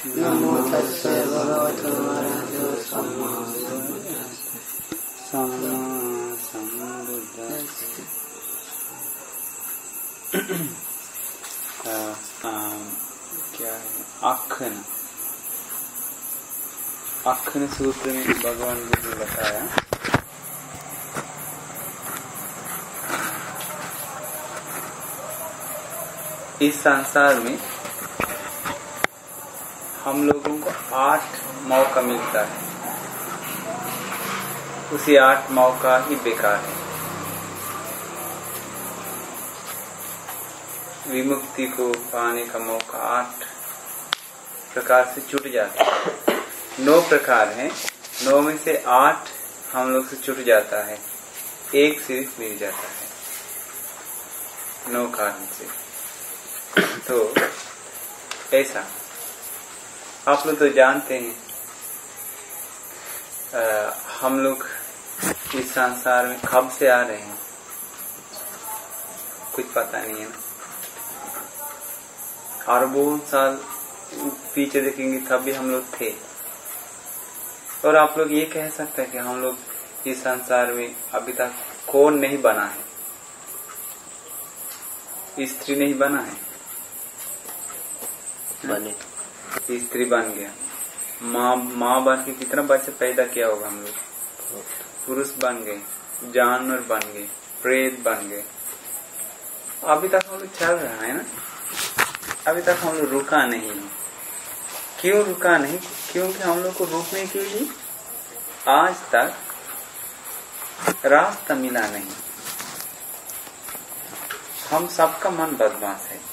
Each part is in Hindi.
नमो तस्से भगवतो अरहतो सम्मा सम्बुद्धस्से। क्या है आखन? आखन सूत्र में भगवान बुद्ध ने बताया इस संसार में हम लोगों को 8 मौका मिलता है, उसी 8 मौका ही बेकार है। विमुक्ति को पाने का मौका 8 प्रकार से छूट जाता है। 9 प्रकार हैं, 9 में से 8 हम लोग से छूट जाता है, 1 सिर्फ मिल जाता है 9 कारण से। तो ऐसा आप लोग तो जानते हैं, हम लोग इस संसार में कब से आ रहे हैं कुछ पता नहीं है ना। अरबों साल पीछे देखेंगे तब भी हम लोग थे। और आप लोग ये कह सकते हैं कि हम लोग इस संसार में अभी तक कौन नहीं बना है? स्त्री नहीं बना है, बने स्त्री बन गया। माँ बन के कितना बच्चे पैदा किया होगा हम लोग। पुरुष बन गए, जानवर बन गए, प्रेत बन गए। अभी तक हम लोग चल रहा है ना, अभी तक हम लोग रुका नहीं है। क्यों रुका नहीं? क्योंकि हम लोग को रुकने के लिए आज तक रास्ता मिला नहीं। हम सबका मन बदमाश है,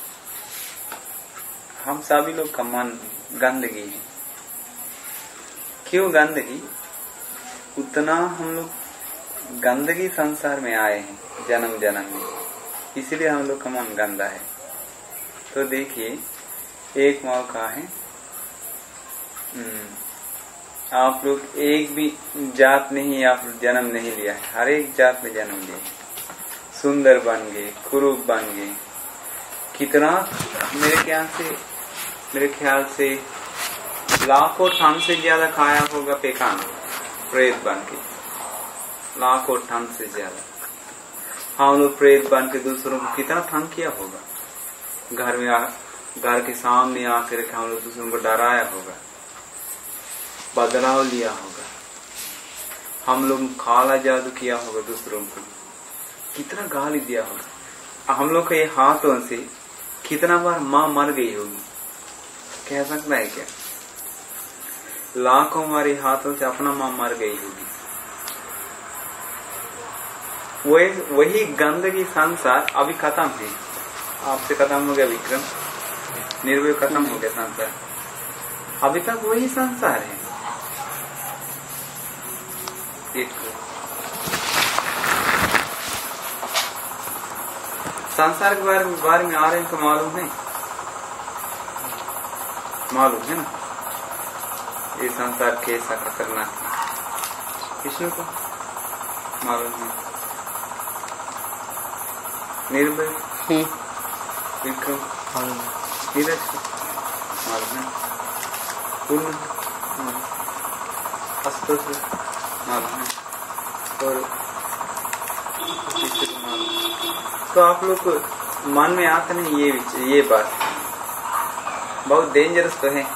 हम सभी लोग का मन गंदगी है। क्यों गंदगी? उतना हम लोग गंदगी संसार में आए हैं जन्म जन्म में, इसलिए हम लोग का मन गंदा है। तो देखिए, एक मौका है, आप लोग एक भी जात नहीं आप जन्म नहीं लिया है, हर एक जात में जन्म लिया। सुंदर बन गए, कुरूप बन गए। कितना मेरे ख्याल से लाखों टन से ज्यादा खाया होगा पेखाना, प्रेत बन के लाखों टन से ज्यादा। हम लोग प्रेत बन के दूसरों को कितना तंग किया होगा। घर के सामने आकर हम लोग दूसरों को डराया होगा, बदलाव लिया होगा। हम लोग काला जादू किया होगा, दूसरों को कितना गाली दिया होगा। हम लोग के हाथों से कितना बार माँ मर गई होगी, कह सकता है क्या? लाखों हमारे हाथों से अपना माँ मर गई होगी। वही गंदगी संसार अभी खत्म है, आपसे खत्म हो गया विक्रम, निर्भय खत्म हो गया संसार। अभी तक वही संसार है। संसार के बारे में आ रहे हैं तो मालूम है, मालूम है ना ये संसार कैसा खतरनाक है, विष्णु को मालूम है। निर्भय विक्रम नीरज को मालूम है, पूर्ण अस्त्र मालूम है, और तो आप लोग को मन में आता नहीं ये बात बहुत डेंजरस तो है।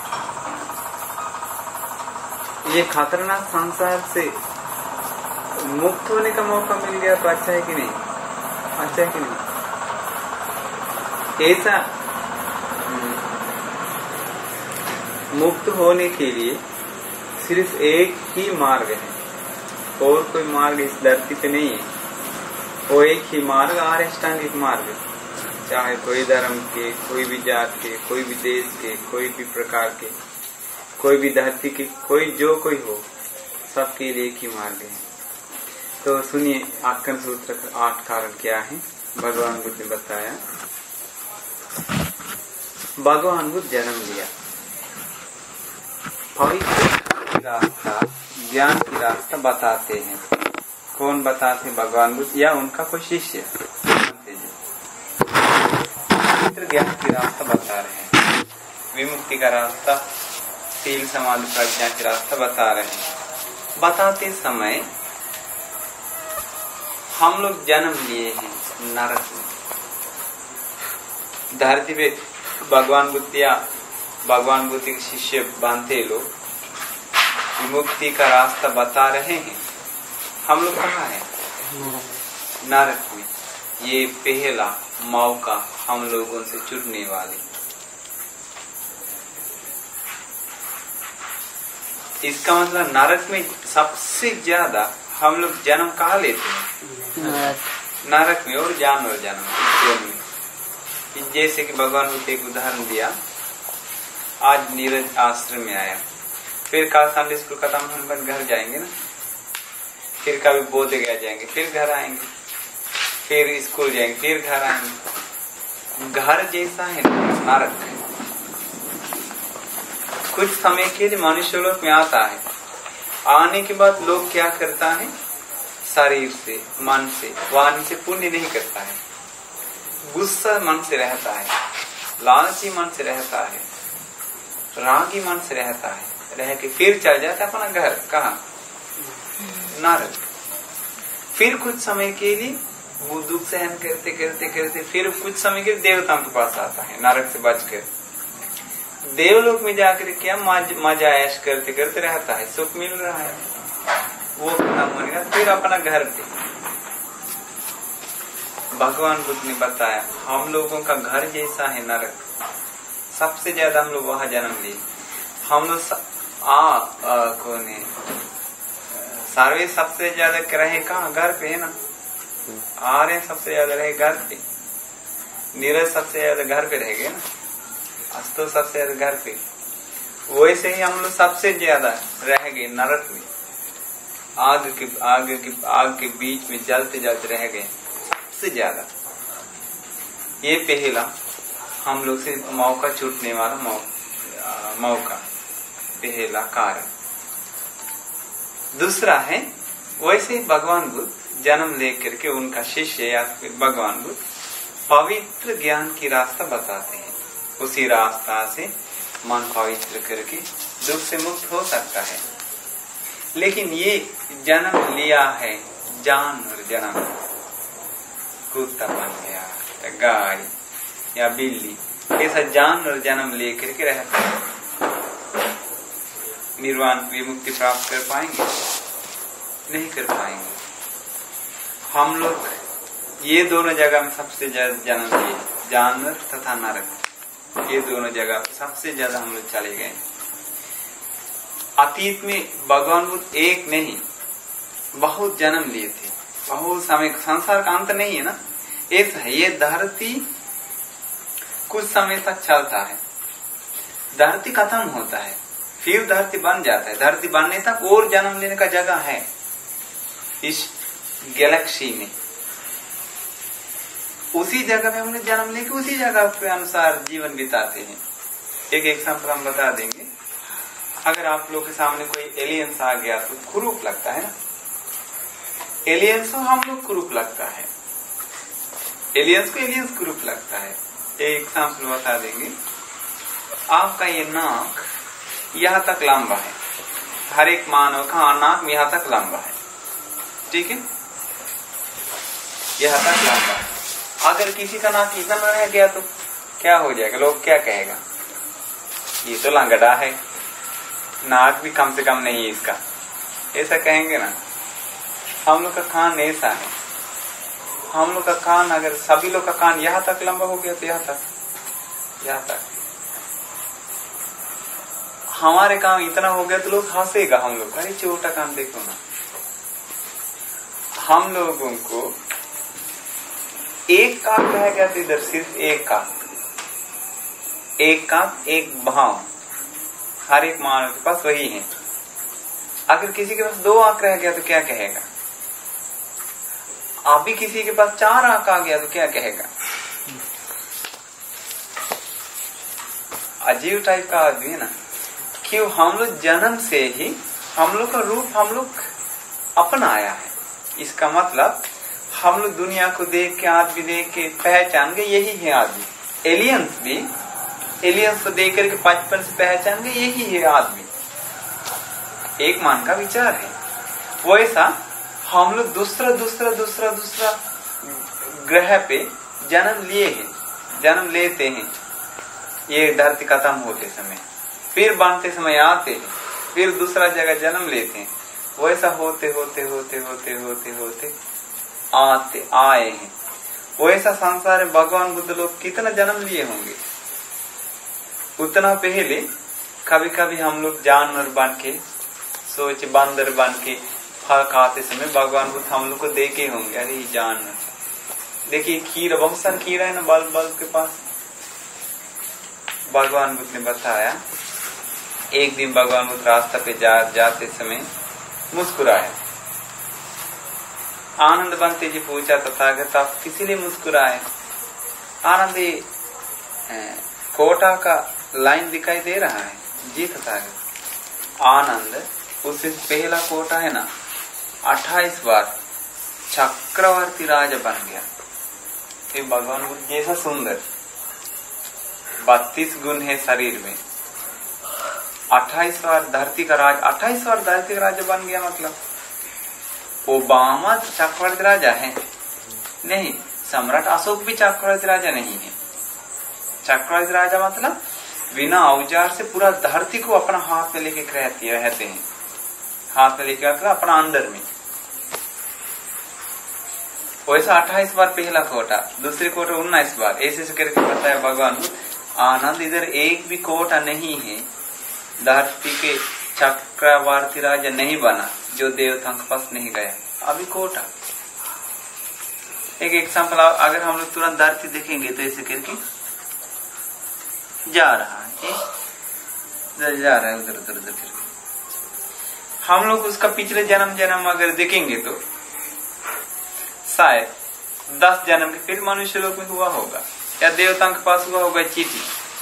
ये खतरनाक संसार से मुक्त होने का मौका मिल गया तो अच्छा है कि नहीं? अच्छा है कि नहीं? ऐसा मुक्त होने के लिए सिर्फ एक ही मार्ग है, और कोई मार्ग इस धरती पे नहीं है। वो एक ही मार्ग, आर्यष्टांगिक मार्ग, चाहे कोई धर्म के, कोई भी जात के, कोई भी देश के, कोई भी प्रकार के, कोई भी धरती के, कोई हो, सबके लिए एक ही मार्ग है। तो सुनिए, आख्यान सूत्र का 8 कारण क्या है भगवान बुद्ध ने बताया। भगवान बुद्ध जन्म लिया, पवित्र रास्ता, ज्ञान की रास्ता बताते हैं। कौन बताते? भगवान बुद्ध या उनका कोई शिष्य पवित्र ज्ञान की रास्ता बता रहे हैं, विमुक्ति का रास्ता शील समाधि प्रज्ञा के रास्ता बता रहे हैं। बताते समय हम लोग जन्म लिए हैं नरक में। धरती पे भगवान बुद्ध के शिष्य बांधे लोग मुक्ति का रास्ता बता रहे हैं। हम लोग कहाँ हैं? नरक में। ये पहला मौका हम लोगों से छूटने वाले। इसका मतलब नरक में सबसे ज्यादा हम लोग जन्म कहाँ लेते हैं? नरक में और जानवर जन्म में। जैसे कि भगवान बुद्ध एक उदाहरण दिया, आज नीरज आश्रम में आया, फिर कल संडे स्कूल खत्म होने पर घर जाएंगे ना, फिर कभी बोध गया जाएंगे, फिर घर आएंगे, फिर स्कूल जाएंगे, फिर घर आएंगे। घर जैसा है नरक। कुछ समय के लिए मनुष्य लोक में आता है, आने के बाद लोग क्या करता है? शरीर से, मन से, वाणी से पुण्य नहीं करता है, गुस्सा मन से रहता है, लालची मन से रहता है, रागी मन से रहता है, रह के फिर चल जाता है अपना घर। कहाँ? नरक। फिर कुछ समय के लिए वो दुख सहन करते करते करते फिर कुछ समय के लिए देवताओं के पास आता है, नरक से बचकर। देवलोक में जाकर क्या मजा ऐश करते करते रहता है, सुख मिल रहा है, वो खत्म होने फिर अपना घर पे। भगवान बुद्ध ने बताया हम लोगों का घर जैसा है नरक। सबसे ज्यादा हम लोग वहां जन्म लिए। हम लोग कौन है? सर्वे सबसे ज्यादा रहे कहाँ? घर पे है ना। आ रहे सबसे ज्यादा रहे घर पे। नीरज सबसे ज्यादा घर पे रह गए ना। अस्तो सबसे ज्यादा घर पे। वैसे ही हम लोग सबसे ज्यादा रह गए नरक में। आग के बीच में जलते जलते रह गए सबसे ज्यादा। ये पहला हम लोग से मौका छूटने वाला मौका, पहला कारण। दूसरा है वैसे ही भगवान बुद्ध जन्म लेकर के उनका शिष्य या फिर भगवान बुद्ध पवित्र ज्ञान की रास्ता बताते हैं। उसी रास्ता से मन पवित्र करके दुख से मुक्त हो सकता है। लेकिन ये जन्म लिया है जानवर जन्म, कुत्ता बन गया, गाय या बिल्ली, ऐसा जानवर जन्म लेकर के रहता है। निर्वाण विमुक्ति प्राप्त कर पाएंगे? नहीं कर पाएंगे। हम लोग ये दोनों जगह में सबसे ज्यादा जन्म लिए, जानवर तथा नरक। ये दोनों जगह सबसे ज्यादा हम लोग चले गए। अतीत में भगवान बुद्ध एक नहीं बहुत जन्म लिए थे, बहुत समय। संसार का अंत नहीं है ना, ये धरती कुछ समय तक चलता है, धरती खत्म होता है, फिर धरती बन जाता है। धरती बनने तक और जन्म लेने का जगह है इस गैलेक्सी में। उसी जगह में हमने जन्म लेके उसी जगह के अनुसार जीवन बिताते हैं। एक एग्जाम्पल हम बता देंगे। अगर आप लोग के सामने कोई एलियंस आ गया तो कुरूप लगता है ना। एलियंस को हम लोग कुरूप लगता है, एलियंस को एलियंस कुरूप लगता है। एक एग्जाम्पल बता देंगे। आपका ये नाक यहाँ तक लंबा है, हर एक मानव का नाक यहाँ तक लंबा है, ठीक है, यहाँ तक लंबा है। अगर किसी का नाक इतना रह गया तो क्या हो जाएगा? लोग क्या कहेगा? ये तो लंगड़ा है, नाक भी कम से कम नहीं है इसका, ऐसा कहेंगे ना। हम लोग का कान ऐसा है। हम लोग का कान, अगर सभी लोग का कान यहाँ तक लंबा हो गया तो यहाँ तक हमारे काम इतना हो गया तो लोग हंसेगा हम लोग, अरे छोटा कान देखो ना। हम लोगों को एक कान रह गया तो इधर सिर्फ एक कान एक भाव हर एक मानव के पास वही है। अगर किसी के पास 2 आंख रह गया तो क्या कहेगा? अभी किसी के पास 4 आंख आ गया तो क्या कहेगा? अजीब टाइप का आदमी है ना। क्यों? हम लोग जन्म से ही हम लोग का रूप हम लोग अपनाया है। इसका मतलब हम लोग दुनिया को देख के, आदमी देख के पहचान गए यही है आदमी। एलियंस भी एलियंस को देख करके बचपन से पहचान गए यही है आदमी, एक मन का विचार है। वैसा हम लोग दूसरा दूसरा दूसरा दूसरा ग्रह पे जन्म लिए हैं, जन्म लेते हैं। ये धरती खत्म होते समय फिर बनते समय आते हैं, फिर दूसरा जगह जन्म लेते हैं। वैसा होते होते होते होते होते होते आते आए हैं। वैसा संसार में भगवान बुद्ध लोग कितना जन्म लिए होंगे। उतना पहले कभी कभी हम लोग जानवर बन के सोच बंदर बन के फल खाते समय भगवान बुद्ध हम लोग को देखे होंगे। अरे जानवर देखिए, खीरा बहुत सारा खीरा है ना बल्ब बल्ब के पास। भगवान बुद्ध ने बताया, एक दिन भगवान बुद्ध रास्ता पे जाते समय मुस्कुराए। आनंद बनते जी पूछा तथागत आप किसी लिए मुस्कुराए? आनंद कोटा का लाइन दिखाई दे रहा है जी तथागत। आनंद उससे पहला कोटा है ना 28 बार चक्रवर्ती राजा बन गया। फिर भगवान बुद्ध जैसा सुंदर 32 गुण है शरीर में, 28 बार धरती का राज, 28 बार धरती का राजा बन गया। मतलब ओबामा चक्रवर्ती राजा है नहीं, सम्राट अशोक भी चक्रवर्ती राजा नहीं है। चक्रवर्ती राजा मतलब बिना औजार से पूरा धरती को अपना हाथ में लेके रहते हैं। हाथ में लेके मतलब अपना अंदर में। वैसा 28 बार पहला कोटा, दूसरी कोटा 19 बार, ऐसे करके बताया भगवान। आनंद इधर एक भी कोटा नहीं है, धरती के चक्रवर्ती राजा नहीं बना जो देवताओं के पास नहीं गया अभी कोटा। एक एग्जाम्पल, अगर हम लोग तुरंत धरती देखेंगे तो ऐसे करके जा रहा है, जा रहा है उधर उधर उधर करके। हम लोग उसका पिछले जन्म अगर देखेंगे तो शायद 10 जन्म के फिर मनुष्य लोग में हुआ होगा या देवताओं के पास हुआ होगा चीटी।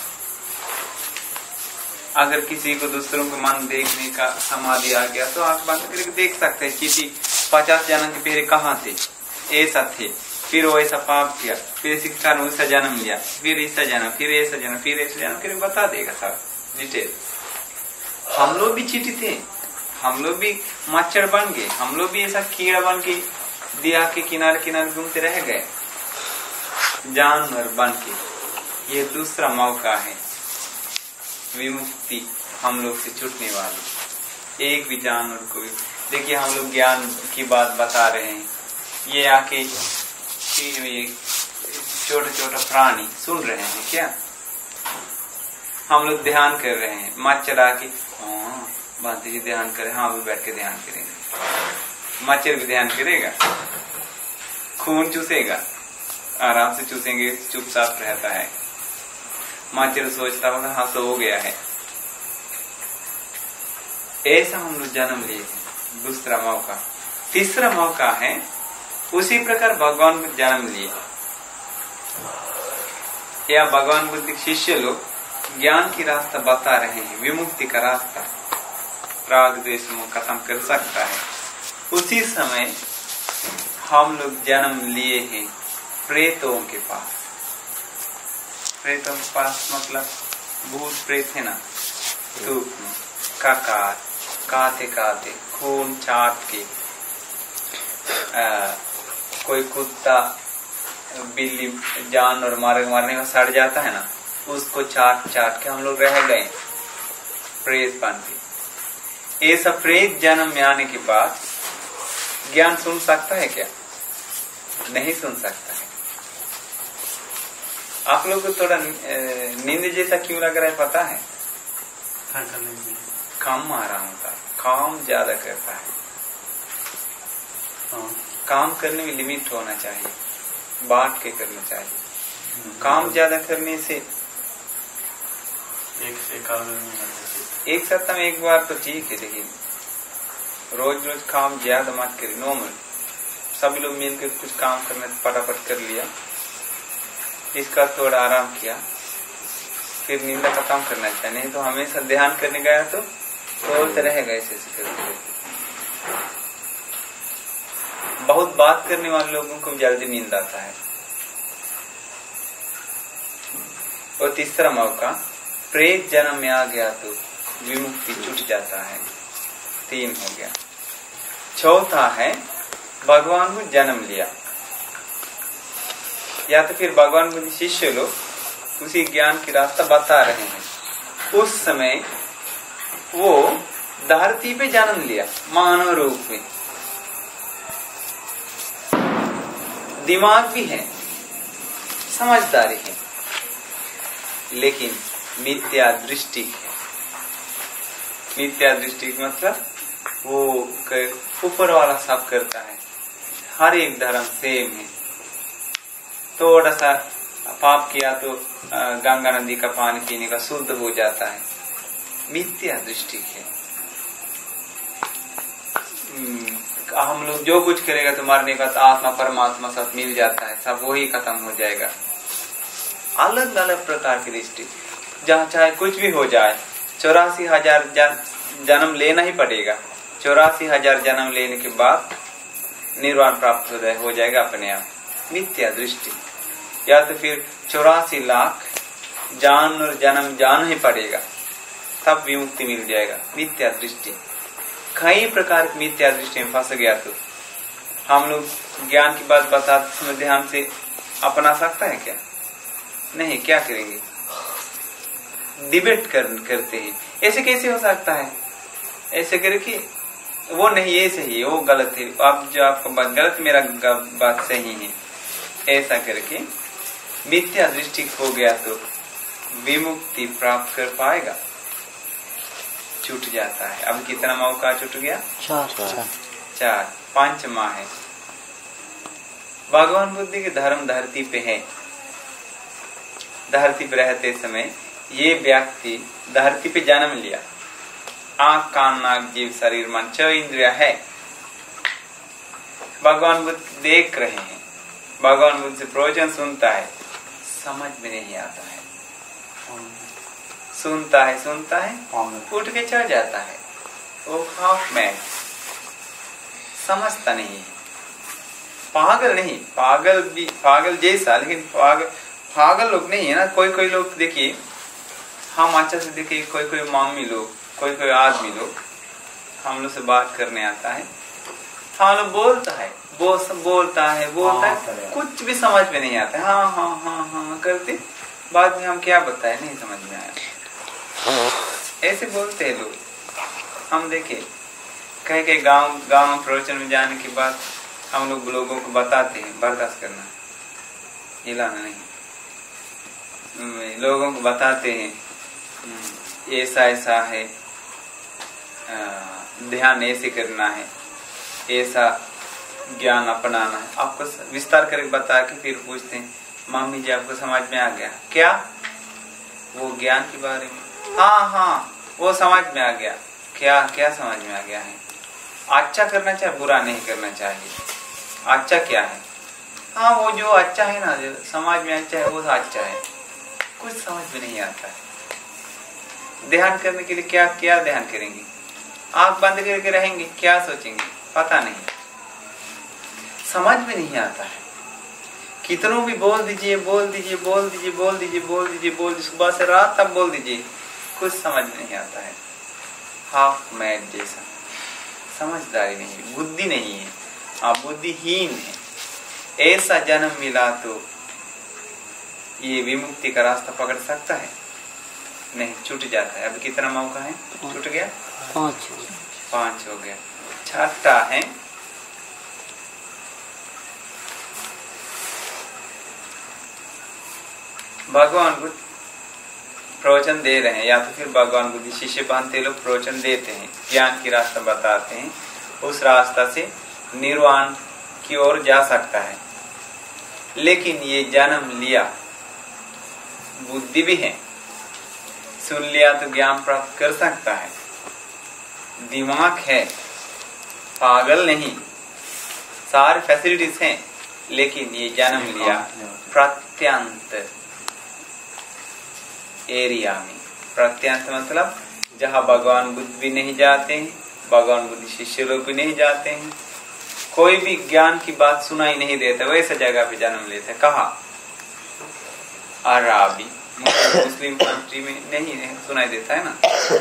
अगर किसी को दूसरों को मन देखने का समाधि आ गया तो आंख बंद करके देख सकते हैं चीटी 50 जन्म के पहले कहाँ थे, ऐसा थे, फिर वो ऐसा पाप किया, फिर शिक्षा ने उसका जन्म लिया, फिर ऐसा जन्म, फिर ऐसा जन्म, फिर ऐसा जन्म करके बता देगा सब डिटेल। हम लोग भी चीटी थे, हम लोग भी मच्छर बन गए, हम लोग भी ऐसा कीड़ा बन के दिया के किनारे किनारे घूमते रह गए, जानवर बन के। ये दूसरा मौका है विमुक्ति हम लोग से छूटने वाली। एक भी जानवर को भी देखिए, हम लोग ज्ञान की बात बता रहे हैं, ये आके छोटे छोटे प्राणी सुन रहे हैं क्या? हम लोग ध्यान कर रहे हैं, मच्छर आके बात जी ध्यान करें, हाँ भी बैठ के ध्यान करेंगे। मच्छर भी ध्यान करेगा, खून चूसेगा, आराम से चूसेंगे, चुपचाप रहता है। मच्छर सोचता होगा हाँ तो हो गया है। ऐसा हम लोग जन्म लिए थे। दूसरा मौका। तीसरा मौका है उसी प्रकार भगवान बुद्ध जन्म लिए या भगवान बुद्ध के शिष्य लोग ज्ञान की रास्ता बता रहे हैं, विमुक्ति का रास्ता, राग द्वेष मोह खत्म कर सकता है। उसी समय हम लोग जन्म लिए हैं प्रेतों के पास। प्रेतों के पास मतलब भूत प्रेत है ना, धूप में ककार काते काते खून चाट के, कोई कुत्ता बिल्ली जानवर मारने में सड़ जाता है ना, उसको चाट चाट के हम लोग रह गए प्रेत बन के। ऐसा प्रेत जन्म में आने के बाद ज्ञान सुन सकता है क्या? नहीं सुन सकता है। आप लोग को थोड़ा नींद जैसा क्यों लग रहा है पता है? काम आराम होता है, काम ज्यादा करता है। काम करने में लिमिट होना चाहिए, बांट के करना चाहिए। काम ज्यादा करने से एक सप्ताह में एक बार तो ठीक है, लेकिन रोज रोज काम ज्यादा मत करिए। नॉर्मल सभी लोग मिलकर कुछ काम करना, फटाफट कर लिया, इसका थोड़ा आराम किया, फिर नींद का काम करना चाहिए। नहीं तो हमेशा ध्यान करने गया तो सोचते रहेगा ऐसे करके। बहुत बात करने वाले लोगों को जल्दी नींद आता है। और तीसरा मौका प्रेत जन्म में आ गया तो विमुक्ति छूट जाता है। 3 हो गया। चौथा है भगवान को जन्म लिया, या तो फिर भगवान बुद्ध शिष्य लोग उसी ज्ञान की रास्ता बता रहे हैं, उस समय वो धरती पे जन्म लिया मानव रूप में, दिमाग भी है, समझदारी है, लेकिन मिथ्या दृष्टि है। मिथ्या दृष्टि मतलब वो ऊपर वाला सब करता है, हर एक धर्म सेम है, थोड़ा सा पाप किया तो गंगा नदी का पानी पीने का शुद्ध हो जाता है। मिथ्या दृष्टि है। हम लोग जो कुछ करेगा तो मरने का तो आत्मा परमात्मा साथ मिल जाता है, सब वही खत्म हो जाएगा। अलग अलग प्रकार की दृष्टि, जहाँ चाहे कुछ भी हो जाए, 84,000 जन्म लेना ही पड़ेगा। 84,000 जन्म लेने के बाद निर्वाण प्राप्त हो जाएगा अपने आप। मिथ्या दृष्टि। या तो फिर 84 लाख जान और जन्म जान ही पड़ेगा, तब विमुक्ति मिल जाएगा। मिथ्या दृष्टि। कई प्रकार की मिथ्या दृष्टि में फंस गया तो हम लोग ज्ञान की बात बताते समय ध्यान से अपना सकता है क्या? नहीं। क्या करेंगे? डिबेट करते हैं। ऐसे कैसे हो सकता है? ऐसे करके वो नहीं, ये सही है, वो गलत है, आप जो आपका बात गलत, मेरा बात सही है, ऐसा करके मिथ्या दृष्टि हो गया तो विमुक्ति प्राप्त कर पाएगा? छूट जाता है। अब कितना मौका छूट गया? 4। 5वां है भगवान बुद्ध के धर्म धरती पे है। धरती पे रहते समय ये व्यक्ति धरती पे जन्म लिया, आंख कान नाक जीव शरीर मन 6 इंद्रिया है। भगवान बुद्ध देख रहे हैं, भगवान बुद्ध से प्रवचन सुनता है, समझ में नहीं आता है, सुनता है उठ के चढ़ जाता है। वो हाफ मैन, समझता नहीं है। पागल नहीं, पागल जैसा, लेकिन पागल लोग नहीं है ना। कोई लोग देखिए, हम अच्छा से देखिए, कोई मामी लोग, कोई आदमी लोग हम लोग से बात करने आता है, हम लोग बोलता है, कुछ भी समझ में नहीं आता है। हाँ करते, बाद में हम क्या बताए नहीं समझ में आया, ऐसे बोलते हैं लोग। हम देखे कहीं गांव में प्रवचन में जाने के बाद हम लोगों को बताते हैं बर्दाश्त करना, हिलाना नहीं। लोगों को बताते हैं ऐसा है, ध्यान ऐसे करना है, ऐसा ज्ञान अपनाना है। आपको विस्तार करके बता के फिर पूछते हैं, मामी जी आपको समझ में आ गया क्या वो ज्ञान के बारे में? हाँ वो समझ में आ गया। क्या समझ में आ गया है? अच्छा करना चाहिए, बुरा नहीं करना चाहिए। अच्छा क्या है? हाँ वो जो अच्छा है ना, जो समाज में अच्छा है वो अच्छा है। कुछ समझ में नहीं आता है। ध्यान करने के लिए क्या ध्यान करेंगे? आंख बंद करके रहेंगे, क्या सोचेंगे? पता नहीं, समझ में नहीं आता है। कितनों भी बोल दीजिए, सुबह से रात तक बोल दीजिए, कुछ समझ में नहीं आता है। हाफ मैड जैसा, समझदारी नहीं, बुद्धि नहीं है, आप बुद्धिहीन है। ऐसा जन्म मिला तो ये विमुक्ति का रास्ता पकड़ सकता है? नहीं, छूट जाता है। अब कितना मौका है? छूट गया? 5 हो गया। 6था है भगवान बुद्ध प्रवचन दे रहे हैं, या तो फिर भगवान बुद्ध शिष्य बनते लोग प्रवचन देते हैं, ज्ञान की रास्ता बताते हैं, उस रास्ता से निर्वाण की ओर जा सकता है। लेकिन ये जन्म लिया, बुद्धि भी है, सुन लिया तो ज्ञान प्राप्त कर सकता है, दिमाग है, पागल नहीं, सारी फैसिलिटीज हैं, लेकिन ये जन्म लिया प्रत्यंत एरिया में। प्रत्यंत मतलब जहाँ भगवान बुद्ध भी नहीं जाते हैं, भगवान बुद्ध शिष्य लोग भी नहीं जाते हैं, कोई भी ज्ञान की बात सुनाई नहीं देता, वैसे जगह पे जन्म लेते हैं। कहा? अराबी मुस्लिम कंट्री में नहीं सुनाई देता है ना।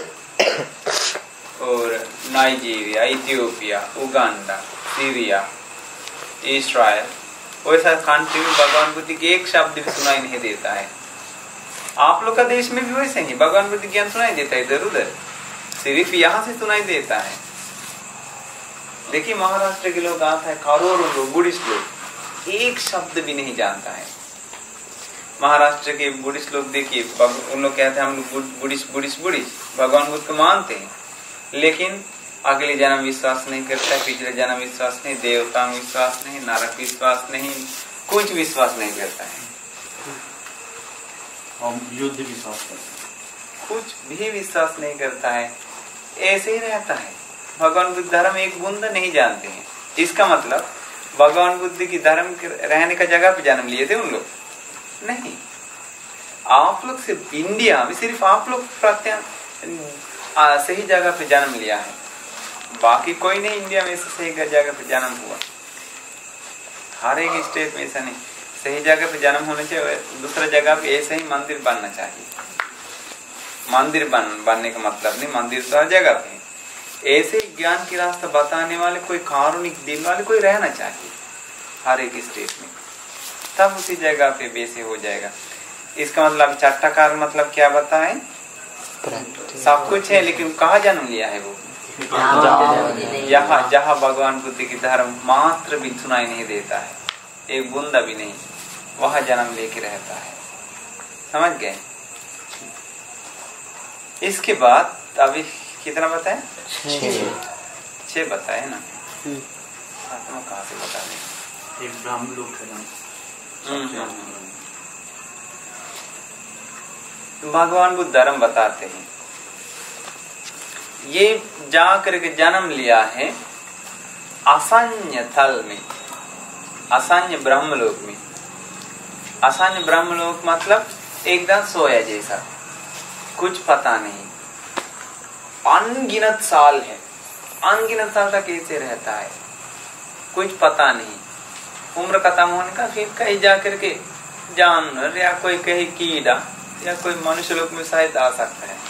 और Nigeria, Ethiopia, Uganda, Syria, Israel, वैसा कंट्री में भगवान बुद्ध की एक शब्द भी सुनाई नहीं देता है। आप लोग का देश में भी वैसे ही भगवान बुद्ध ज्ञान सुनाई देता है इधर उधर, सिर्फ यहाँ से सुनाई देता है। देखिए महाराष्ट्र के लोग आता है, करोड़ों लोग, बुद्धिस्ट लोग, एक शब्द भी नहीं जानता है। महाराष्ट्र के बुद्धिस्ट लोग देखिए, उन लोग कहते हैं हम लोग बुद्धिस्ट भगवान बुद्ध को मानते हैं, लेकिन अगले जन्म विश्वास नहीं करता है, पिछले जन्म विश्वास नहीं, देवता में विश्वास नहीं, नरक विश्वास नहीं, कुछ विश्वास नहीं करता है। युद्ध विश्वास करता है, कुछ भी विश्वास नहीं करता है, ऐसे ही रहता है। भगवान बुद्ध धर्म एक बूंद नहीं जानते हैं। इसका मतलब भगवान बुद्ध की धर्म रहने का जगह पे जन्म लिए थे उन लोग नहीं। आप लोग सिर्फ इंडिया में, सिर्फ आप लोग सही जगह पे जन्म लिया है, बाकी कोई नहीं इंडिया में सही जगह पे जन्म हुआ। हर एक स्टेट में ऐसा नहीं, सही जगह पे जन्म होना चाहिए। दूसरा जगह पे ऐसे ही मंदिर बनना चाहिए। मंदिर बनने का मतलब नहीं, मंदिर तो हर जगह पे। ऐसे ही ज्ञान की रास्ता बताने वाले कोई कारुणिक दिल वाले कोई रहना चाहिए हर एक स्टेट में, तब उसी जगह पे वैसे हो जाएगा। इसका मतलब चट्टाकार मतलब क्या बताएं? सब कुछ है, लेकिन कहाँ जन्म लिया है वो? जहाँ भगवान बुद्ध की धर्म मात्र भी सुनाई नहीं देता है, एक बूंदा भी नहीं, वहां जन्म लेके रहता है। समझ गए? इसके बाद अभी कितना बताए? 6 बताए ना। आत्मा कहाँ से बता दें? एक ब्राह्मण लोग है ना, भगवान बुद्ध धर्म बताते हैं। ये जा करके जन्म लिया है असंय थल में, असंय ब्रह्मलोक में। असंय ब्रह्मलोक मतलब एकदम सोया जैसा, कुछ पता नहीं। अनगिनत साल है, अनगिनत साल तक कैसे रहता है, कुछ पता नहीं। उम्र खत्म होने का फिर कहीं जाकर के जानवर या कोई कहीं कीड़ा या कोई मनुष्य लोक में शायद आ सकता है।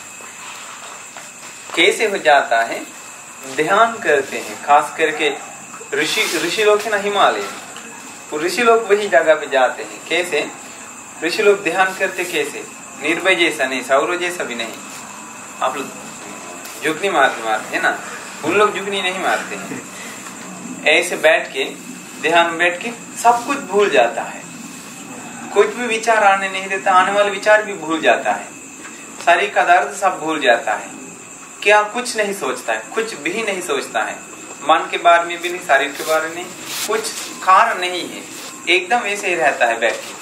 कैसे हो जाता है? ध्यान करते हैं, खास करके ऋषि लोग है ना हिमालय, ऋषि लोग वही जगह पे जाते हैं। कैसे ऋषि लोग ध्यान करते? कैसे? निर्भय जैसा नहीं, सौर जैसा भी नहीं। आप लोग जुगनी मारते हैं ना, उन लोग जुगनी नहीं मारते हैं। ऐसे बैठ के ध्यान में बैठ के सब कुछ भूल जाता है, कुछ भी विचार आने नहीं देता, आने वाले विचार भी भूल जाता है, शरीर का दर्द सब भूल जाता है, क्या कुछ नहीं सोचता है, कुछ भी नहीं सोचता है, मन के बारे में भी नहीं, शरीर के बारे में नहीं, कुछ कारण नहीं है, एकदम ऐसे ही रहता है बैठ के।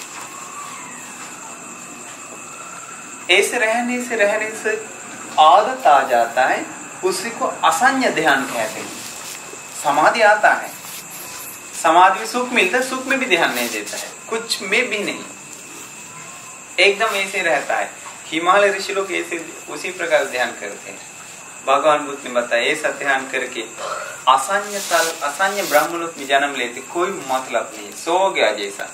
ऐसे रहने से आदत आ जाता है, उसी को असंय ध्यान कहते हैं। समाधि आता है, समाधि में सुख मिलता है, सुख में भी ध्यान नहीं देता है, कुछ में भी नहीं, एकदम ऐसे रहता है। हिमालय ऋषि लोग ऐसे उसी प्रकार ध्यान करते हैं। भगवान बुद्ध ने बताया ऐसा ध्यान करके असंय ब्रह्मलोक में जन्म लेते, कोई मतलब नहीं, सो गया जैसा।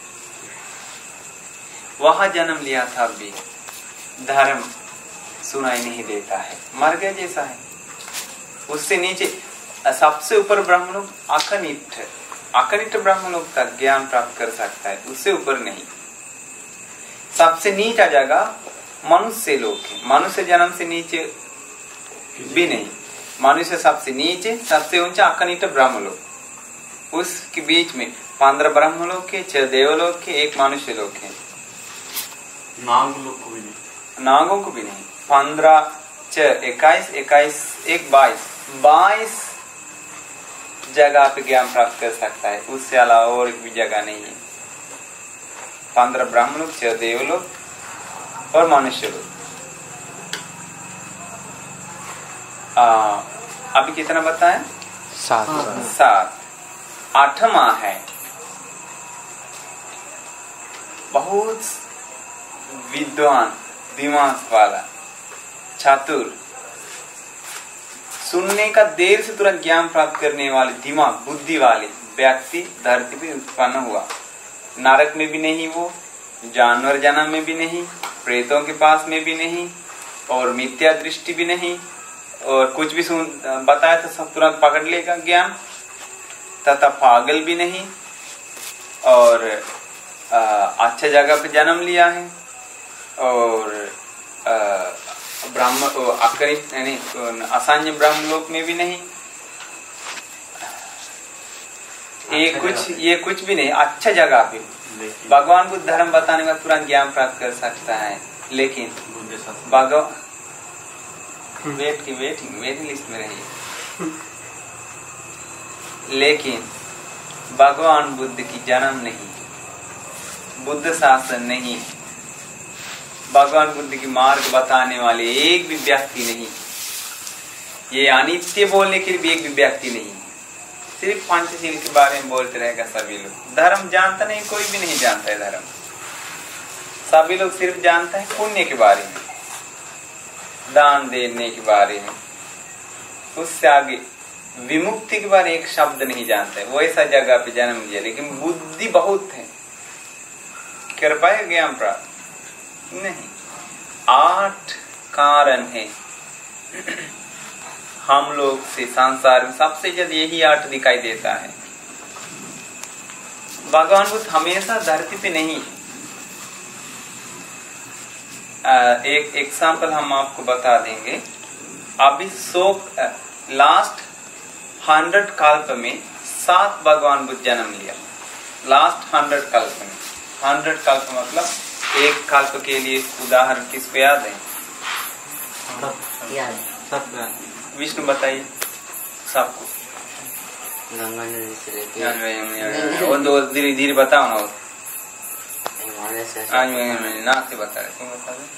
वहां जन्म लिया था भी धर्म सुनाई नहीं देता है, मर गया जैसा है। उससे नीचे सबसे ऊपर ब्रह्मलोक अकनिष्ठ ब्रह्मलोक तक ज्ञान प्राप्त कर सकता है, उससे ऊपर नहीं। सबसे नीचा जगह मनुष्य लोक है, मनुष्य जन्म से नीचे भी नहीं, मनुष्य सबसे नीचे, सबसे ऊंचा अकनिष्ठ ब्रह्मलोक। उसके बीच में 15 ब्रह्मलोक के, 6 देवलोक के, 1 मनुष्य लोक है। नागलोक को भी नहीं, नागों को भी नहीं। 15 6 21 21 1 22 जगह पे ज्ञान प्राप्त कर सकता है, उससे अलावा और भी जगह नहीं है। 15 ब्रह्मलोक, 6 देवलोक और मनुष्य लोक। अभी कितना बताया? 7। 8वां है बहुत विद्वान, दिमाग वाला, चातुर, सुनने का देर से तुरंत ज्ञान प्राप्त करने वाले, दिमाग बुद्धि वाले व्यक्ति धरती पे उत्पन्न हुआ। नरक में भी नहीं वो, जानवर जन्म में भी नहीं, प्रेतों के पास में भी नहीं, और मिथ्या दृष्टि भी नहीं, और कुछ भी बताया तो सब तुरंत पकड़ लेगा ज्ञान, तथा पागल भी नहीं, और अच्छे जगह पे जन्म लिया है, और ब्रह्म अकरित यानी असान्य ब्रह्मलोक में भी नहीं, ये कुछ भी नहीं, अच्छा जगह पे भगवान को धर्म बताने का तुरंत ज्ञान प्राप्त कर सकता है। लेकिन भगवान वेटिंग लिस्ट में रहिए, लेकिन भगवान बुद्ध की जन्म नहीं, बुद्ध शासन नहीं, भगवान बुद्ध की मार्ग बताने वाले एक भी व्यक्ति नहीं, ये अनित्य बोलने के लिए भी एक भी व्यक्ति नहीं, सिर्फ पंचशील के बारे में बोलते रहेगा सभी लोग। धर्म जानता नहीं, कोई भी नहीं जानता है धर्म, सभी लोग सिर्फ जानता है पुण्य के बारे में, दान देने के बारे में, उससे आगे विमुक्ति के बारे में एक शब्द नहीं जानता है। वो ऐसा जगह पे जन्म लिया, लेकिन बुद्धि बहुत है, कर पाए ज्ञान प्राप्त नहीं। 8 कारण है हम लोग से संसार में सबसे ज्यादा यही 8 दिखाई देता है। भगवान बुद्ध हमेशा धरती पे नहीं है। एक एग्जाम्पल हम आपको बता देंगे। अभी लास्ट 100 कल्प में 7 भगवान बुद्ध जन्म लिया। लास्ट 100 कल्प में, 100 कल्प मतलब एक कल्प के लिए उदाहरण किसको याद है? विष्णु बताइए सबको। गंगा नदी से लेके वो दो धीरे धीरे बताओ ना। आज हिमालय नाक से बता रहे, तुम बता दो।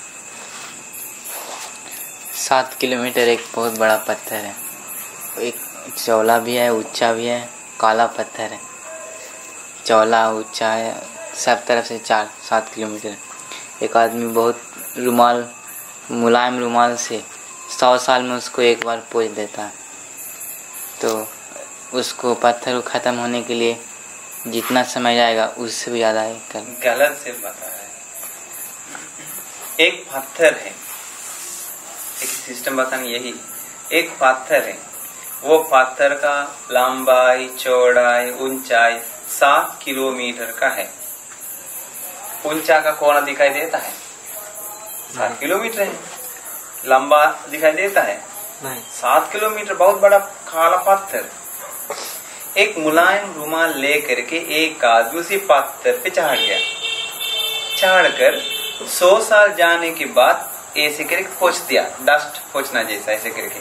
7 किलोमीटर एक बहुत बड़ा पत्थर है, एक चौला भी है, ऊंचा भी है, काला पत्थर है, चौला ऊंचा है, सब तरफ से 4-7 किलोमीटर। एक आदमी बहुत मुलायम रुमाल से 100 साल में उसको एक बार पोंछ देता है, तो उसको पत्थर को खत्म होने के लिए जितना समय जाएगा उससे भी ज्यादा गलत से बता रहा है। एक पत्थर है, एक सिस्टम बताने, यही एक पत्थर है, वो पत्थर का लंबाई चौड़ाई ऊंचाई 7 किलोमीटर का है। ऊंचा का कोना दिखाई देता है, 7 किलोमीटर है। लंबा दिखाई देता है नहीं, 7 किलोमीटर, बहुत बड़ा काला पत्थर। एक मुलायम रुमाल लेकर के एक आदमी उसी पत्थर पे चढ़ गया, चढ़कर 100 साल जाने के बाद ऐसे करके पोंछ दिया, डस्ट पोंछना जैसा ऐसे करके।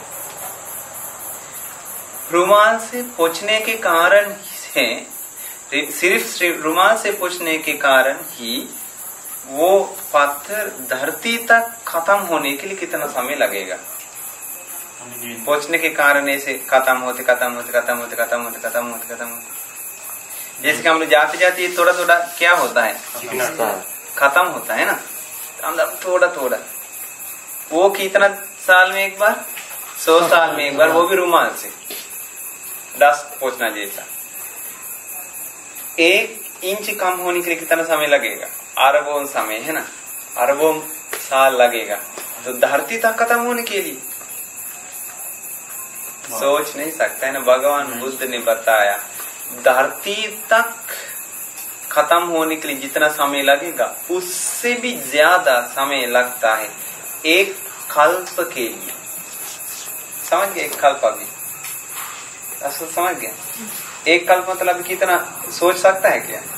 रुमाल से पोंछने के कारण है, सिर्फ रुमाल से पोंछने के कारण ही वो पत्थर धरती तक खत्म होने के लिए कितना समय लगेगा? पोंछने के कारण ऐसे खत्म होते जैसे कि हम लोग जाते जाते थोड़ा थोड़ा क्या होता है, खत्म होता है ना, मतलब थोड़ा थोड़ा। वो कितना साल में एक बार? 100 साल में एक बार, वो भी रुमाल से डस्ट पोंछना जैसा। 1 इंच कम होने के लिए कितना समय लगेगा? अरबों समय है ना, अरबों साल लगेगा। तो धरती तक खत्म होने के लिए सोच नहीं सकता है ना। भगवान बुद्ध ने बताया धरती तक खत्म होने के लिए जितना समय लगेगा उससे भी ज्यादा समय लगता है एक कल्प के लिए। समझ गए? एक कल्प अभी समझ गए? एक कल्प मतलब कितना, सोच सकता है क्या?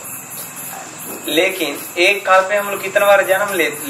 लेकिन एक कल्प में हम लोग कितना बार जन्म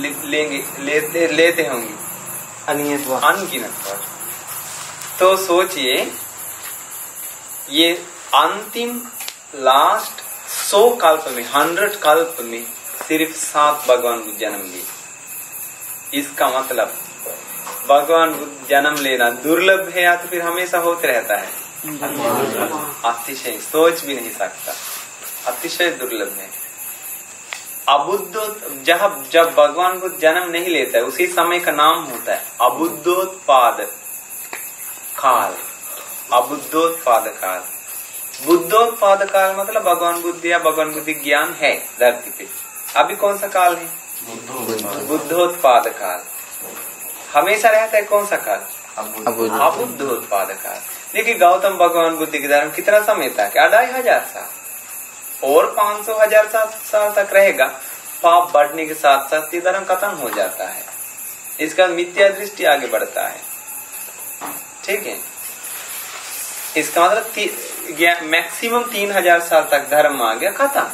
लेते होंगे? अनगिनत बार। तो सोचिए, ये अंतिम लास्ट 100 कल्प में, 100 कल्प में सिर्फ 7 भगवान बुद्ध जन्म लिए। इसका मतलब भगवान बुद्ध जन्म लेना दुर्लभ है या तो फिर हमेशा होते रहता है? अतिशय, सोच भी नहीं सकता, अतिशय दुर्लभ है। अबुद्धोत जब भगवान बुद्ध जन्म नहीं लेता है उसी समय का नाम होता है अबुद्धोत्पाद काल। अबुद्धोत्पाद काल, बुद्धोत्पाद काल मतलब भगवान बुद्ध या भगवान बुद्धि ज्ञान है धरती पे, अभी कौन सा काल है? बुद्धोत्पाद काल। हमेशा रहता है कौन सा काल? अबुद्धोत्पाद काल। देखिए गौतम भगवान बुद्ध की धर्म कितना समय तक? 2500 साल और 500,000 साल तक रहेगा। पाप बढ़ने के साथ साथ ये धर्म खत्म हो जाता है। इसका मिथ्या दृष्टि आगे बढ़ता है। ठीक है, इसका मतलब मैक्सिमम 3000 साल तक धर्म आ गया, खत्म।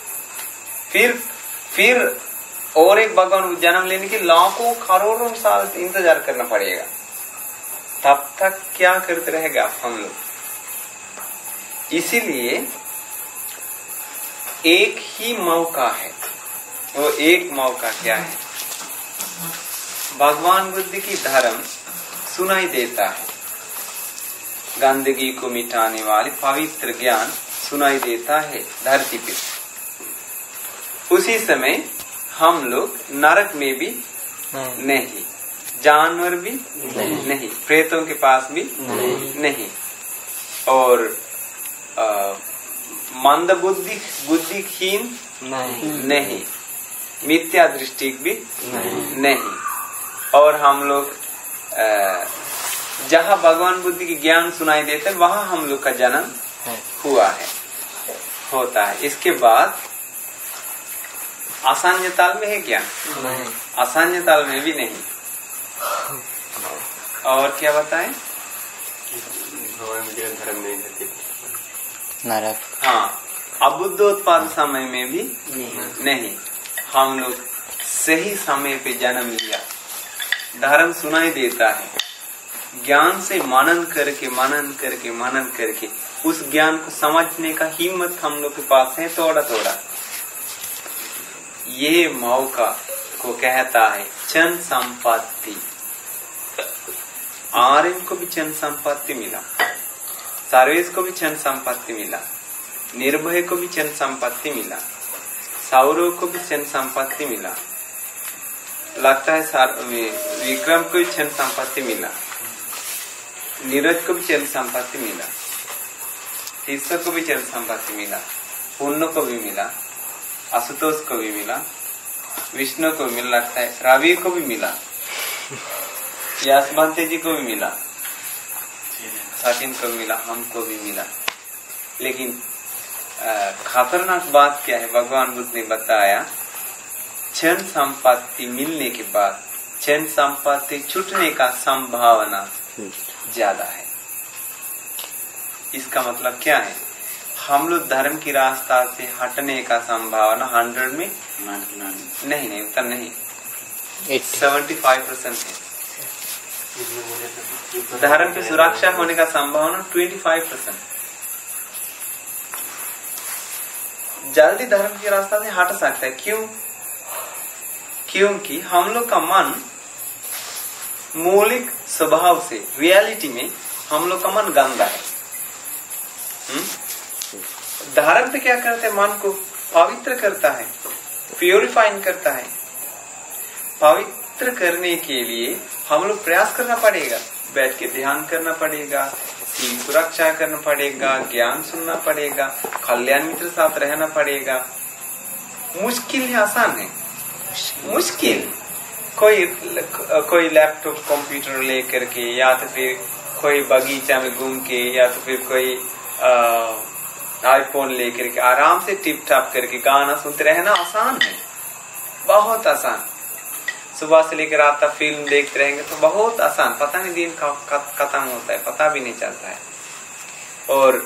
फिर और एक भगवान जन्म लेने के लाखों करोड़ों साल इंतजार करना पड़ेगा। तब तक क्या करते रहेगा हम लोग? इसीलिए एक ही मौका है। वो एक मौका क्या है? भगवान बुद्ध की धर्म सुनाई देता है। गंदगी को मिटाने वाली पवित्र ज्ञान सुनाई देता है धरती पे। उसी समय हम लोग नरक में भी नहीं, जानवर भी नहीं, प्रेतों के पास भी नहीं, और मंद बुद्धिहीन नहीं, मिथ्या दृष्टि भी नहीं। और हम लोग जहाँ भगवान बुद्ध की ज्ञान सुनाई देते हैं वहाँ हम लोग का जन्म हुआ है, होता है। इसके बाद असान्य ताल में है क्या? असान्य ताल में भी नहीं। और क्या बताएं? नरक। हाँ, अबुद्धोत्पाद समय में भी नहीं। हम लोग सही समय पे जन्म लिया, धर्म सुनाई देता है, ज्ञान से मनन करके उस ज्ञान को समझने का हिम्मत हम लोग के पास है थोड़ा थोड़ा। ये मौका को कहता है क्षण संपत्ति। आर्यन को भी क्षण संपत्ति मिला, सर्वेश को भी क्षण संपत्ति मिला, निर्भय को भी क्षण संपत्ति मिला, सौरव को भी क्षण संपत्ति मिला, लगता है विक्रम को भी क्षण संपत्ति मिला, नीरज को भी क्षण संपत्ति मिला, ईश्वर को भी क्षण संपत्ति मिला, पुण्य को भी मिला, आशुतोष को भी मिला, विष्णु को भी मिला, लगता है रवि को भी मिला, यासवंत जी को भी मिला, सचिन को भी मिला, हमको भी मिला। लेकिन खतरनाक बात क्या है? भगवान बुद्ध ने बताया क्षण संपत्ति मिलने के बाद क्षण संपत्ति छूटने का संभावना ज्यादा है। इसका मतलब क्या है? हम लोग धर्म की रास्ता से हटने का संभावना 100 में नहीं, उतना नहीं, 75% है। धर्म की सुरक्षा होने का संभावना 25%। जल्दी धर्म के रास्ता से हट सकता है। क्यों? क्योंकि हम लोग का मन मौलिक स्वभाव से, रियलिटी में हम लोग का मन गंदा है। धर्म पे क्या करते हैं? मन को पवित्र करता है, प्योरीफाइंग करता है। पवित्र करने के लिए हम लोग प्रयास करना पड़ेगा, बैठ के ध्यान करना पड़ेगा, सील सुरक्षा करना पड़ेगा, ज्ञान सुनना पड़ेगा, कल्याण मित्र साथ रहना पड़ेगा। मुश्किल है, आसान है? मुश्किल। कोई लैपटॉप कंप्यूटर लेकर के, या तो फिर कोई बगीचा में घूम के, या तो फिर कोई आईफोन लेकर के आराम से टिप टाप करके गाना सुनते रहना आसान है, बहुत आसान। सुबह से लेकर रात तक फिल्म देखते रहेंगे तो बहुत आसान, पता नहीं दिन खत्म होता है, पता भी नहीं चलता है। और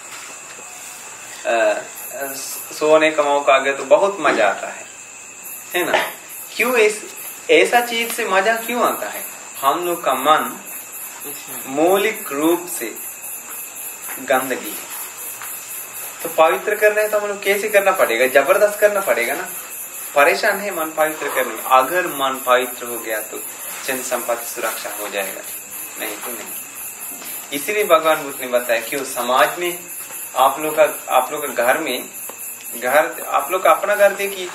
सोने का मौका आ गया तो बहुत मजा आता है ना? क्यों ऐसा चीज से मजा क्यों आता है? हम लोग का मन मौलिक रूप से गंदगी है, तो पवित्र करना है तो हम लोग कैसे करना पड़ेगा? जबरदस्त करना पड़ेगा ना। परेशान है मन पवित्र करने में। अगर मन पवित्र हो गया तो जन संपत्ति सुरक्षा हो जाएगा, नहीं तो नहीं। इसीलिए भगवान बुद्ध ने बताया कि समाज में आप लोग का घर में, आप लोग अपना घर देखिए,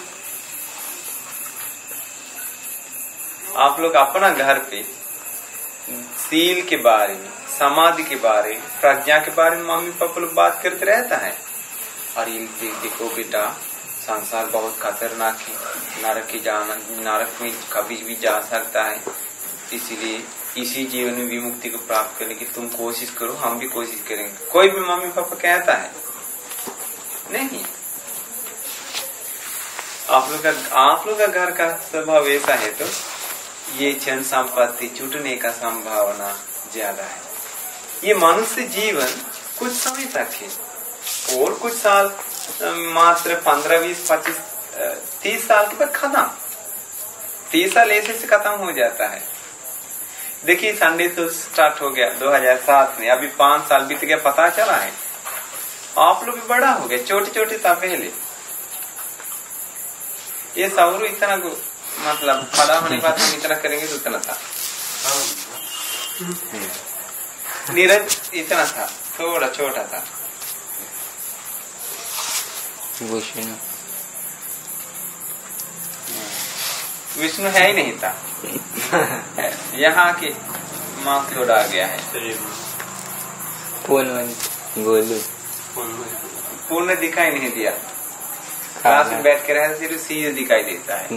आप लोग अपना घर पे सील के बारे में, समाधि के बारे में, प्रज्ञा के बारे में मम्मी पापा लोग बात करते रहता है। और देखो बेटा, संसार बहुत खतरनाक है, नरक में कभी भी जा सकता है। इसीलिए इसी जीवन में विमुक्ति को प्राप्त करने की तुम कोशिश करो, हम भी कोशिश करेंगे। कोई भी मम्मी पापा कहता है नहीं, आप लोग का घर का स्वभाव ऐसा है तो ये धन संपत्ति छूटने का संभावना ज्यादा है। ये मनुष्य जीवन कुछ समय तक है और कुछ साल, मात्र 15, 20, 25, 30 साल के बाद खत्म। 30 साल ऐसे से खत्म हो जाता है। देखिए संडे तो स्टार्ट हो गया 2007 में, अभी 5 साल बीत गया, पता चला है। आप लोग भी बड़ा हो गए, छोटे छोटे था पहले। ये सौरू इतना मतलब बड़ा होने के बाद हम इतना करेंगे तो उतना था। नीरज इतना था, थोड़ा छोटा था। विष्णु है ही नहीं था। यहाँ के माँ थोड़ा आ गया है। गोलू पूर्ण दिखाई नहीं दिया, क्लास में बैठ के रहे सिर्फ सीधे दिखाई देता है।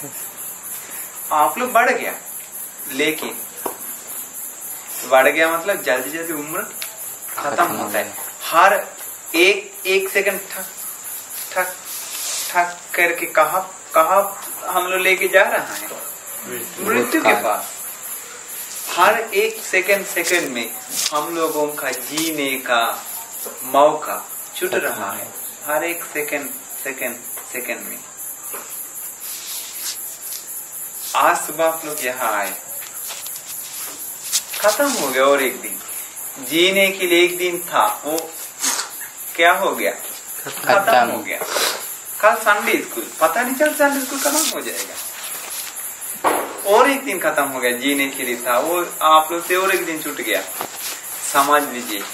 आप लोग बढ़ गया, लेकिन बढ़ गया मतलब जल्दी जल्दी उम्र खत्म होता है। हर एक सेकंड ठक ठक ठक करके कहा हम लोग लेके जा रहा है मृत्यु के पास। हर एक सेकंड में हम लोगों का जीने का मौका छूट रहा है। हर एक सेकंड में। आज सुबह आप लोग यहाँ आए, खत्म हो गया। और एक दिन जीने के लिए एक दिन था, वो क्या हो गया? खत्म हो गया। कल संडे स्कूल, पता नहीं चल संडे स्कूल खत्म हो जाएगा। और एक दिन खत्म हो गया, जीने के लिए था वो आप लोग से, और एक दिन छूट गया। समझ लीजिए,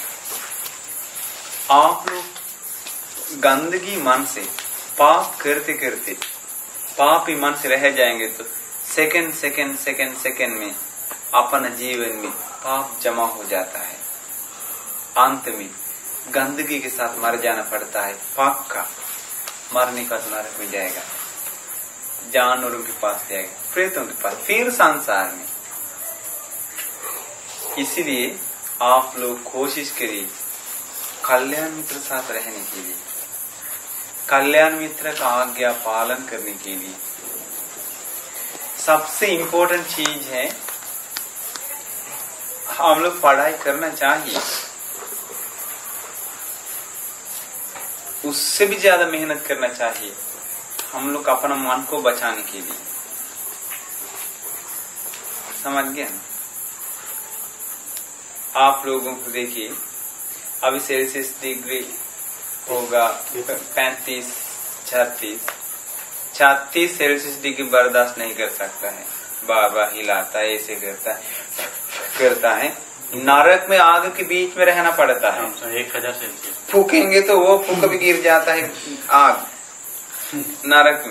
आप लोग गंदगी मन से पाप करते करते पाप ही मन से रह जाएंगे तो सेकंड में अपना जीवन में पाप जमा हो जाता है। अंत में गंदगी के साथ मर जाना पड़ता है। पाप का मरने का नरक में जाएगा, जानवरों के पास जाएगा, प्रेतों के पास, फिर संसार में। इसीलिए आप लोग कोशिश करिए कल्याण मित्र साथ रहने के लिए, कल्याण मित्र का आज्ञा पालन करने के लिए। सबसे इम्पोर्टेंट चीज है, हम लोग पढ़ाई करना चाहिए, उससे भी ज्यादा मेहनत करना चाहिए हम लोग अपना मन को बचाने के लिए। समझ गया ना? आप लोगों को देखिए, अभी सेल्सियस डिग्री होगा 35, 36 सेल्सियस डिग्री बर्दाश्त नहीं कर सकता है। बाबा हिलाता है, ऐसे करता है। नरक में आग के बीच में रहना पड़ता है। 1000 सेल्सियस फूकेंगे तो वो फूक भी गिर जाता है आग। नरक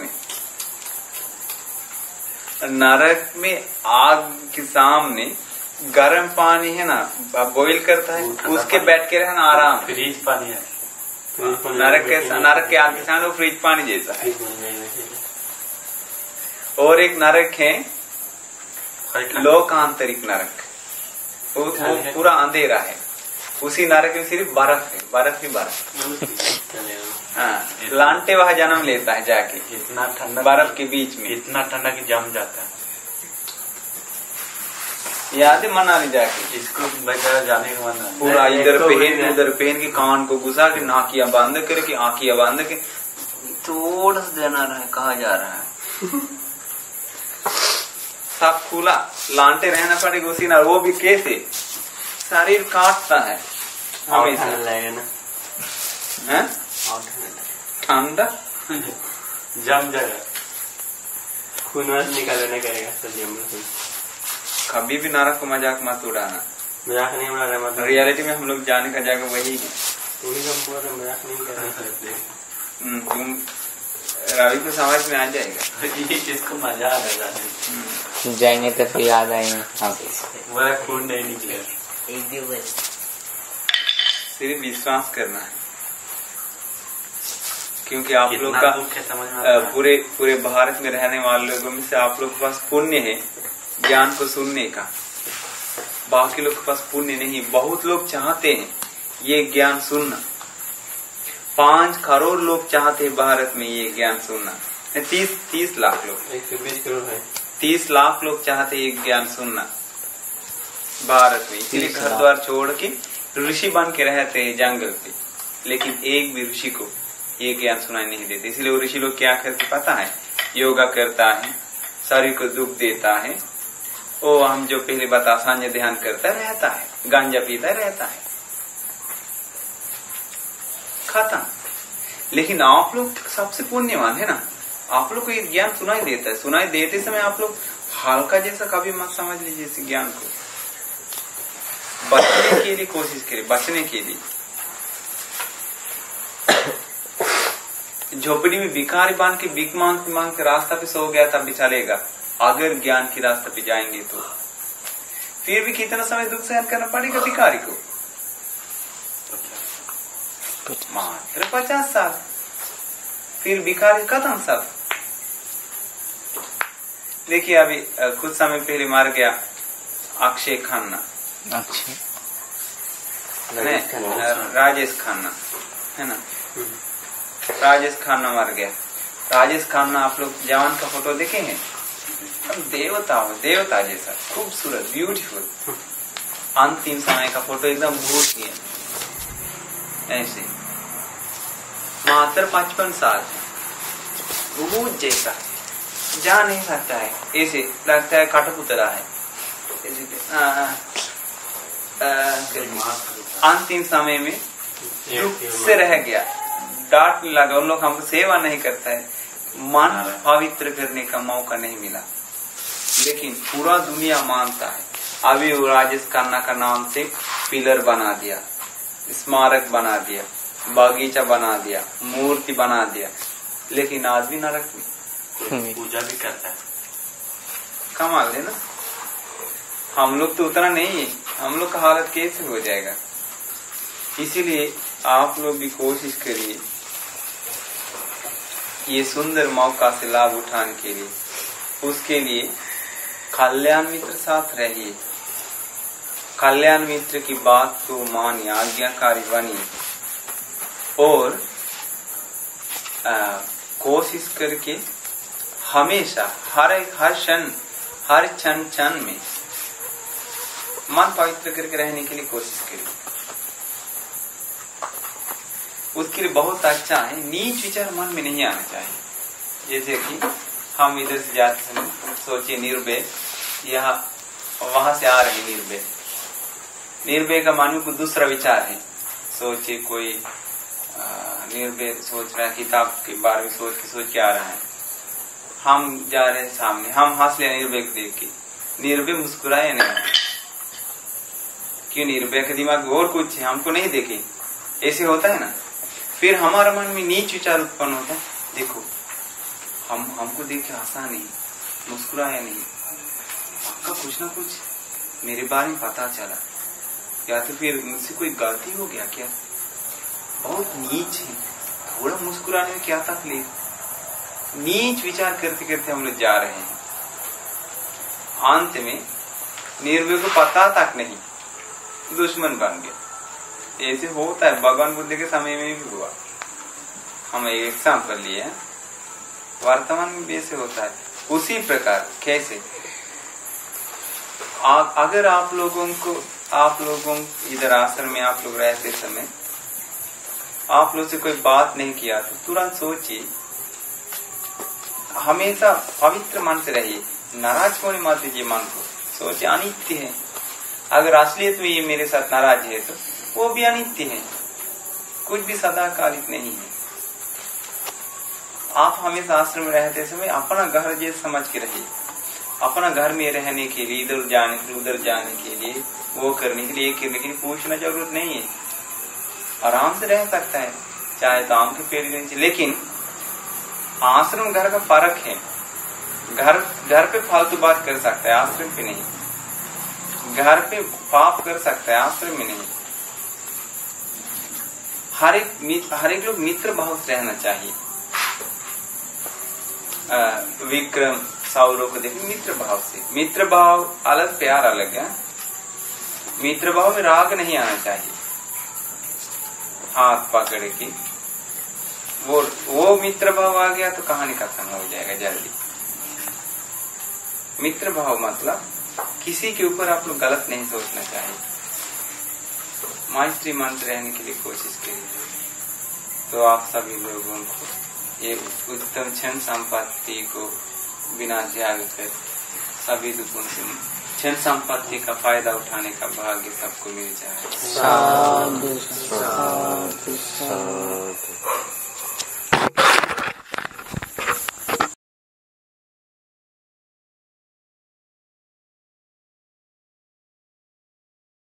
में आग के सामने गर्म पानी है ना, बॉईल करता है, उसके बैठ के रहना आराम। फ्रीज पानी है। नरक के आग के सामने वो फ्रिज पानी जैसा है। और एक नरक है लोकांतरिक नरक, वो पूरा अंधेरा है। उसी नरक में सिर्फ बर्फ है, बर्फ ही बर्फ। हाँ, लांटे वहां जन्म लेता है जाके, इतना ठंडा बर्फ के बीच में, इतना ठंडा कि जम जाता है। याद है मनाली जाके, इसको बेचारा जाने का मन है। पूरा इधर पहन उधर पहन के कान को घुसा के नाकियां बंद करके आंखियां बंद के थोड़ा सा देना रहा है, कहा जा रहा है। सब खुला, लांटे रहना पड़ेगा उसी ना। वो भी कैसे? शरीर काटता है हमेशा। ठंडा जम जाएगा, खून निकालने करेगा। कभी भी नरक को मजाक मत उड़ाना। मजाक नहीं उड़ा रहा, मतलब रियलिटी में हम लोग जाने का जगह वही है। मजाक नहीं कर रहा। तुम रवि को समझ में आ जाएगा। ये किसको मजा आ जाए, जाएंगे तो फिर याद आएंगे। वह खून नहीं निकलेगा। सिर्फ विश्वास करना है। क्योंकि आप लोग का पूरे भारत में रहने वाले लोगों में से आप लोग के पास पुण्य है ज्ञान को सुनने का, बाकी लोग के पास पुण्य नहीं। बहुत लोग चाहते हैं ये ज्ञान सुनना, 5 करोड़ लोग चाहते हैं भारत में ये ज्ञान सुनना, 30 लाख लोग, 120 करोड़ है, 30 लाख लोग चाहते हैं ये ज्ञान सुनना भारत में। इसलिए घर द्वार छोड़ के ऋषि बन के रहते हैं जंगल पे, लेकिन एक भी ऋषि को ये ज्ञान सुनाई नहीं देते। इसलिए वो ऋषि लोग क्या करते पता है, योगा करता है, शरीर को दुख देता है, वो हम जो पहले बता सांझ ध्यान करता रहता है, गांजा पीता रहता है, खत्म। लेकिन आप लोग सबसे पुण्यवान है ना, आप लोग को ये ज्ञान सुनाई देता है। सुनाई देते समय आप लोग हल्का जैसा कभी मत समझ लीजिए इस ज्ञान को। बचने के लिए कोशिश करें, बचने के लिए। झोपड़ी में भिखारी बांध के भीख मांग के रास्ता पे सो गया तब भी चलेगा, अगर ज्ञान की रास्ते पे जाएंगे तो फिर भी कितना समय दुख सहन करना पड़ेगा भिखारी को, मात्र 50 साल, फिर भिखारी खत्म सब। देखिए अभी कुछ समय पहले मर गया अक्षय खन्ना, राजेश खन्ना है ना, राजेश खन्ना मर गया। राजेश खन्ना आप लोग जवान का फोटो देखे हैं, देवता जैसा खूबसूरत ब्यूटीफुल। अंतिम समय का फोटो एकदम भूत ही है ऐसे, मात्र 55 साल, भूत जैसा, जा नहीं सकता है, ऐसे लगता है कठपुतला है। अंतिम समय में दुख से रह गया, डांट लगा, उन लोग हमको सेवा नहीं करता है, मन पवित्र करने का मौका नहीं मिला। लेकिन पूरा दुनिया मानता है। अभी वो राजेश खन्ना का नाम से पिलर बना दिया, स्मारक बना दिया, बागीचा बना दिया, मूर्ति बना दिया, लेकिन आदमी नरक में पूजा भी करता है। कमाल है ना। हम लोग तो उतना नहीं है, हम लोग का हालत कैसे हो जाएगा। इसीलिए आप लोग भी कोशिश करिए ये सुंदर मौका से लाभ उठाने के लिए। उसके लिए कल्याण मित्र साथ रहिए, कल्याण मित्र की बात को मानिए, आज्ञाकारी बनिए और कोशिश करके हमेशा हर क्षण में मन पवित्र करके रहने के लिए कोशिश करिए। उसके लिए बहुत अच्छा है, नीच विचार मन में नहीं आना चाहिए। जैसे कि हम इधर से जाते समय सोचिए निर्भय, यहाँ वहां से आ रहे निर्भय, निर्भय का मानव को दूसरा विचार है। सोचिए कोई निर्भय सोच रहा है, किताब के बारे में सोच के आ रहा है, हम जा रहे हैं सामने, हम हंस लिया निर्भय को देख के, निर्भय मुस्कुराए नहीं, क्यों? निर्भय के दिमाग में और कुछ है, हमको नहीं देखे, ऐसे होता है ना। फिर हमारा मन में नीच विचार उत्पन्न होता है, देखो हमको देख के हंसा नहीं, मुस्कुराया नहीं, आपका कुछ ना कुछ मेरे बारे में पता चला, या तो फिर मुझसे कोई गलती हो गया क्या, बहुत नीच है, थोड़ा मुस्कुराने में क्या तकलीफ। नीच विचार करते करते हम लोग जा रहे हैं, अंत में निर्भय को पता तक नहीं, दुश्मन बन गया। ऐसे होता है, भगवान बुद्ध के समय में भी हुआ। हम एक एग्जाम्पल लिए हैं, वर्तमान में भी ऐसे होता है। उसी प्रकार कैसे अगर आप लोगों इधर आश्रम में आप लोग रहते समय आप लोग से कोई बात नहीं किया तो तुरंत सोचिए, हमेशा पवित्र मन से रहिए, नाराज होने मत दीजिए मन को। सोचिए अनित्य है, अगर असलियत में ये मेरे साथ नाराज है तो वो भी अनित्य है, कुछ भी सदाकालिक नहीं है। आप हमेशा आश्रम में रहते समय अपना घर जैसे समझ के रहिए। अपना घर में रहने के लिए, इधर जाने के लिए, उधर जाने के लिए, वो करने के लिए, ये करने के लिए पूछना जरूरत नहीं है, आराम से रह सकता है, चाहे तो आम के पेड़ के नीचे। लेकिन आश्रम घर का फर्क है, घर पे फालतू बात कर सकता है, आश्रम पे नहीं। घर पे पाप कर सकता है, आश्रम में नहीं। हर एक लोग मित्र भाव से रहना चाहिए। विक्रम साउरों को देखिए मित्र भाव से, मित्र भाव अलग, प्यार अलग है। मित्र भाव में राग नहीं आना चाहिए। हाथ पकड़ के वो मित्र भाव आ गया तो कहानी खत्म हो जाएगा जल्दी। मित्र भाव मतलब किसी के ऊपर आप लोग गलत नहीं सोचना चाहिए। मैत्री मंत्र रहने के लिए कोशिश करिए तो आप सभी लोगों को ये उत्तम क्षण संपत्ति को बिना त्याग कर सभी दुखों से क्षण संपत्ति का फायदा उठाने का भाग्य सबको मिल जाए। साधु साधु साधु।